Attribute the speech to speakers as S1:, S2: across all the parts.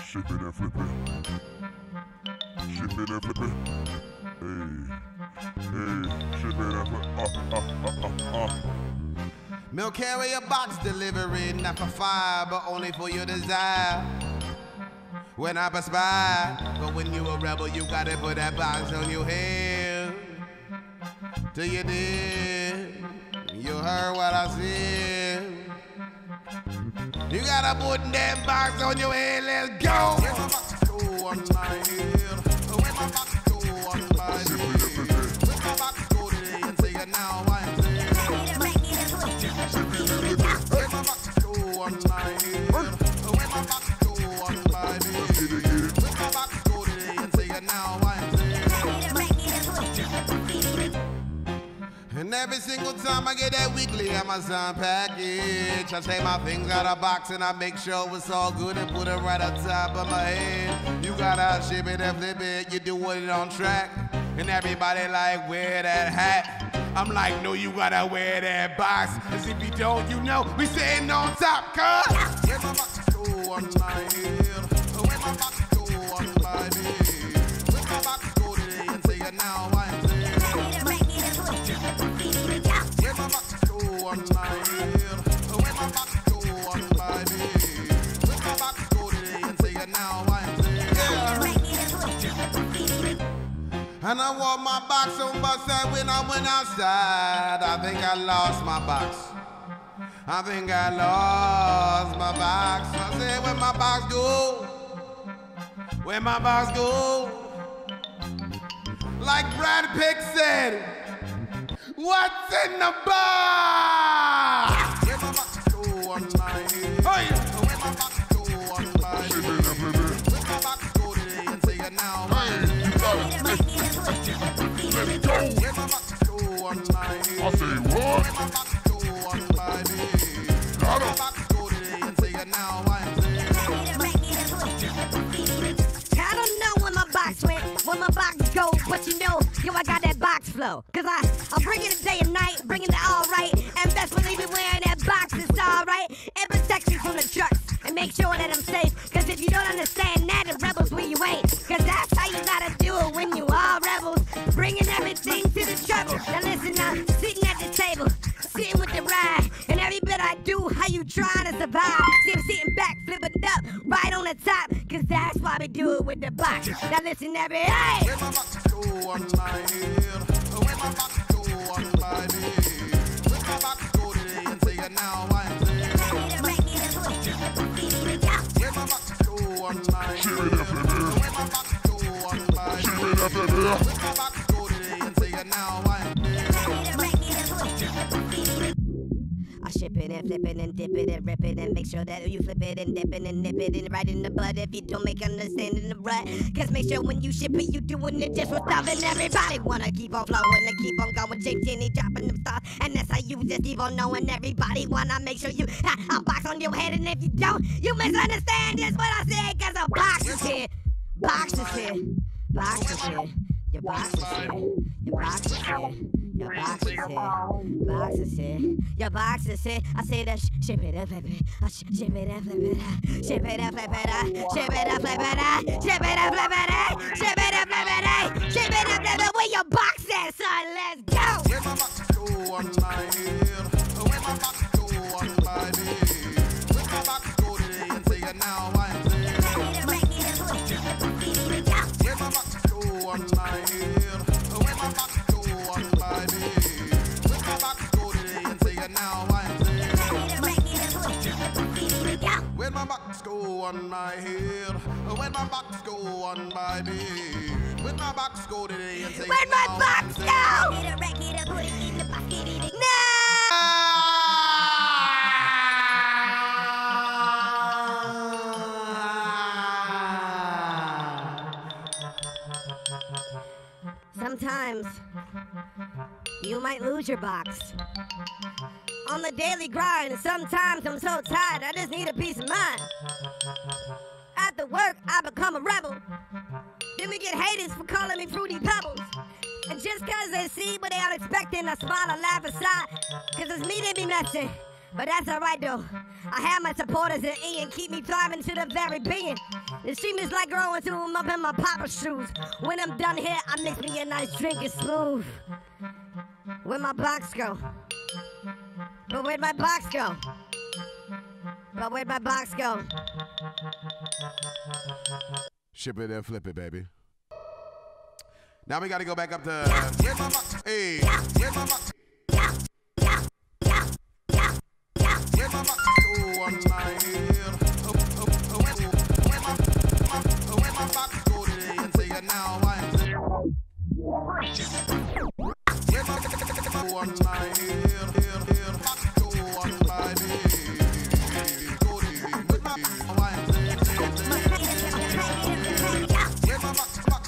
S1: Ship it and flip it. Ship it and flip it. Hey, hey, ship it and flip it.
S2: Milk carry a box delivery, not for fire, but only for your desire. When I perspire, but when you a rebel, you gotta put that box on your head. Till you did, you heard what I said. You gotta put that box on your head, let's go. Where my box go on my head? Where my box go on my head? Where my box go today and say it now, I am saying. Where my box go on my head? Where my box go on my head? Where my box go today and say it now, I am saying. And every single time I get that weekly Amazon package, I take my things out of box and I make sure it's all good and put it right on top of my head. You gotta ship it and flip it, you doing it on track. And everybody like, wear that hat. I'm like, no, you gotta wear that box. Cause if you don't, you know, we sitting on top, cuz. Where my box go on my head? Where my box go on my head? Where my box go today and say it now, I am saying. Where my box go on my head? Where my box go on my head? Where my box go today and say it now, I am saying. And I wore my box on my side when I went outside. I think I lost my box. I think I lost my box. I said, where my box go? Where my box go? Like Brad Pitt said, what's in the box? Where my box go on my head? Oh, yeah. Where my box go on my head? Where my box go today and say it now?
S1: Hey, you got it. Let's go.
S2: Where my box go on my head?
S1: I say what?
S2: Where my box go on my head? Where my box go today and say it now? I am saying.
S3: I don't know when my box went, when my box goes, but you know, yo, I got that box flow. Cause I bring it day and night, bringing it all right. And best believe it, wearing that box is all right. It protects me from the trucks and make sure that I'm safe. Cause if you don't understand that, the rebels where you ain't. Cause that's how you gotta do it when you are rebels. Bringing everything to the trouble. Now listen, I'm sitting at the table, sitting with the ride. And every bit I do, how you trying to survive? See, I'm sitting back, flipping it up, right on the top. Cause that's why we do it with the box. Now listen, every hey!
S2: Where my box go on my head? Where my box go on my head? Where my box go today and say it now, I am saying. Where my box go on my head? Where my box go on my head? Where my box go today and say it now, I am saying.
S3: I ship it and flip it and dip it and rip it and make sure that you flip it and dip it and nip it and right in the butt if you don't make understanding the rut. Cause make sure when you ship it, you doing it just for stopping. Everybody wanna keep on flowing and keep on going. Jake Jenny dropping them stars. And that's how you just keep on knowing. Everybody wanna make sure you have a box on your head. And if you don't, you misunderstand just what I said. Cause a box is here. Box is here. Box is here. Your box is here. Your box is here. Your box is here. Box is here. Your box is here. I say that ship it and flip it. Ship it and flip it. Ship it and flip it. Ship it and flip it. Ship it and flip it. Ship it and flip it. Ship it and flip it. Where your box at, son? Let's go.
S2: Where my box go on my head? Where my box go on my head? Where my box go today and say it now, I am saying. Where my box go on my head? Where my box go on my head? Where my box go today and say it now, I am saying. Where my box go on my head? Where my box go on my bed? Where my box go today and say it now?
S3: Where'd my box go? No! Sometimes you might lose your box. On the daily grind, sometimes I'm so tired, I just need a peace of mind. After work, I become a rebel. Then we get haters for calling me Fruity Pebbles. And just cause they see what they aren't expecting, I smile and laugh aside. Cause it's me they be messing. But that's alright though. I have my supporters in Ian, keep me thriving to the very being. It seems like growing through them up in my papa's shoes. When I'm done here, I mix me a nice drink and smooth. Where'd my box go? But where'd my box go? But where'd my box go?
S2: Ship it and flip it, baby. Now we gotta go back up to where's my box? Hey, where's my box? Where's my box? Oh, on my head. Where's my box go today? And say it now. Where's my oh, on my head? Box go on my head. Go today. Where's my where's my box?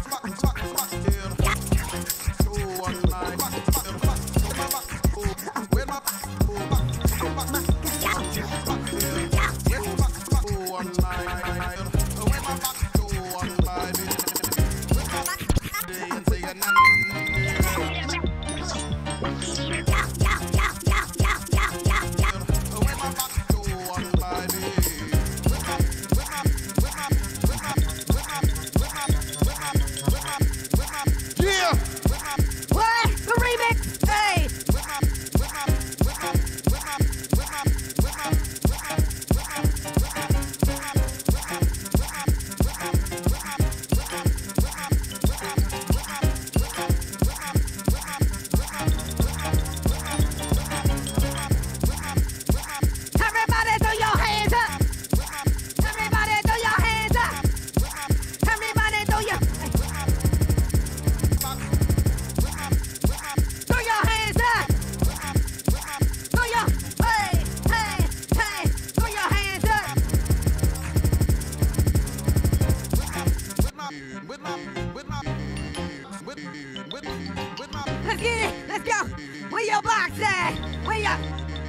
S2: Let's get it. Let's go. Where your box at? Where your...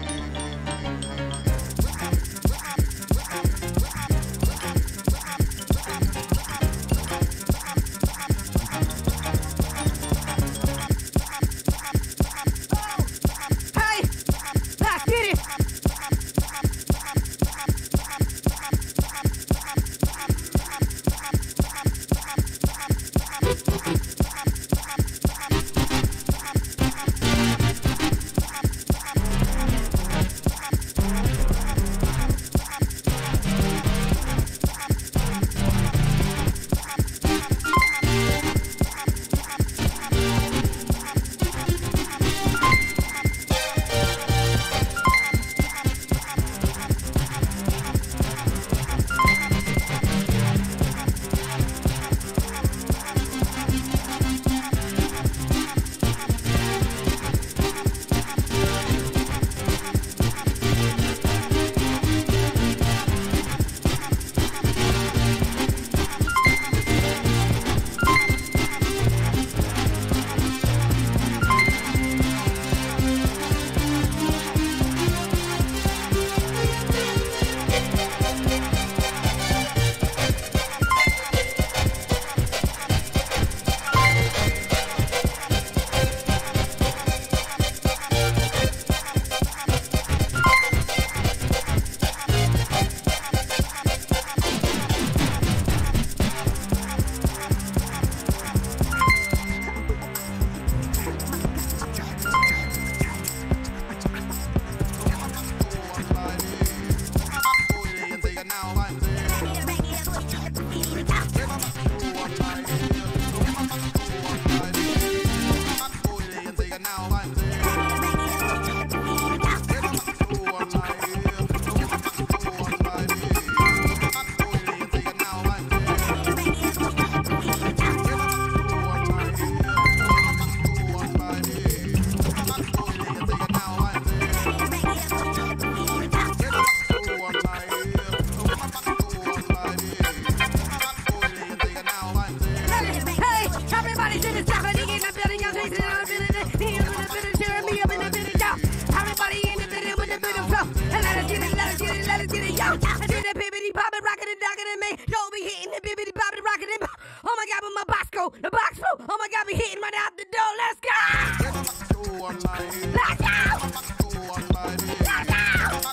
S2: The box flew. Oh my God, we hitting right out the door. Let's go. Let's go. Let's go.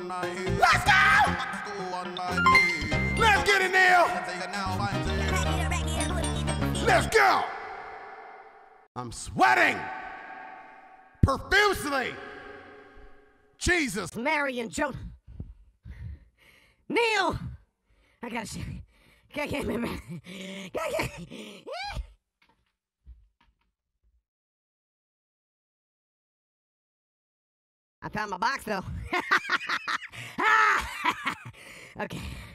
S2: Let's go! Let's get it, Neil! Let's go! I'm sweating profusely. Jesus.
S3: Mary and Joe. Neil! I gotta shit. I can't remember. I found my box though. Okay.